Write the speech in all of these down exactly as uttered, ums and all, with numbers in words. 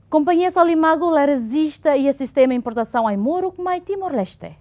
Companhia Solimago resiste e sistema importação em Muruk, mais Timor-Leste.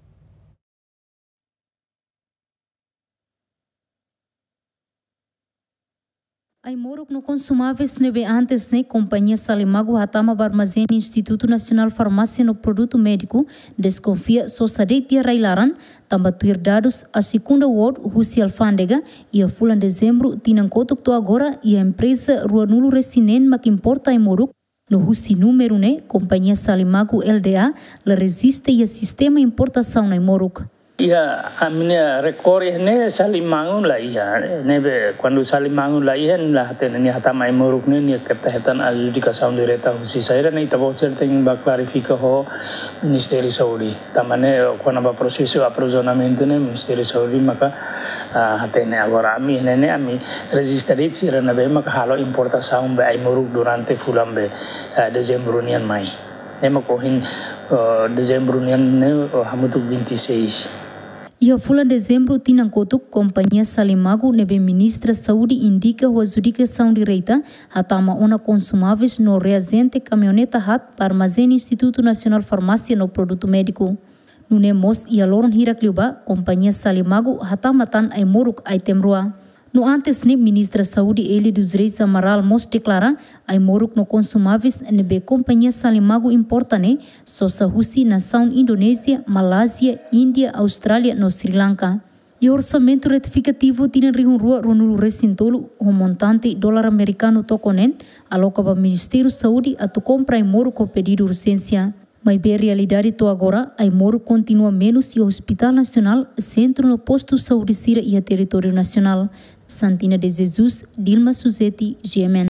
Ai Muruk no consumáveis nebe antes ne companhia Solimago hatama barmazém Instituto Nacional Farmácia no Produto Médico desconfia só sadetia railaran tambatuir dados a segunda ward Husi Alfândega e a fulan dezembro tinang kotuk to agora e a empresa Ruanulo Resinen mak importa ai Muruk no Husi número ne companhia Solimago L D A la resiste e a sistema importação na Muruk. Ia a minha recorre ne Solimago la ia nebe quando Solimago la ia la hatena ni hatama Muruk ne ni ketahetan adjudicação direta Husi saira ne tabo certain ba clarifica ho Ministério Saúde tamane quando ba processo aprisionamento ne Ministério Saúde maka hatene agora ami ne ne ami registrate sira na be maka halo importação be Muruk durante fulambe dezembro nian mai ne makohin dezembro nian ne hamutuk vinte e seis. E a fulan dezembro tinang kotuk companhia Solimago nebe ministra saúde indica a adjudicação direita hatama ona consumáveis no reagente caminhoneta hat para armazém Instituto Nacional Farmácia no Produto Médico. No nemos e a loron hirakliuba companhia Solimago hatama tan ai Muruk ai temrua. No antes ne ministra saúde ele dos Reis Amaral mos declara ai Muruk no consumáveis nebe companhia Solimago importa ne só sa Husi nação Indonésia, Malásia, Índia, Austrália no Sri Lanka. E o orçamento retificativo tinha rihun rua Ruanulo Resintolo o montante dólar americano toconen aloca para Ministério Saúde a tu compra ai Muruk com pedido urgência. Mas bem realidade to agora, ai Muruk continua menos e o Hospital Nacional centro no posto saúde Sira e a território nacional. Santina de Jesus, Dilma Suzeti, G M N.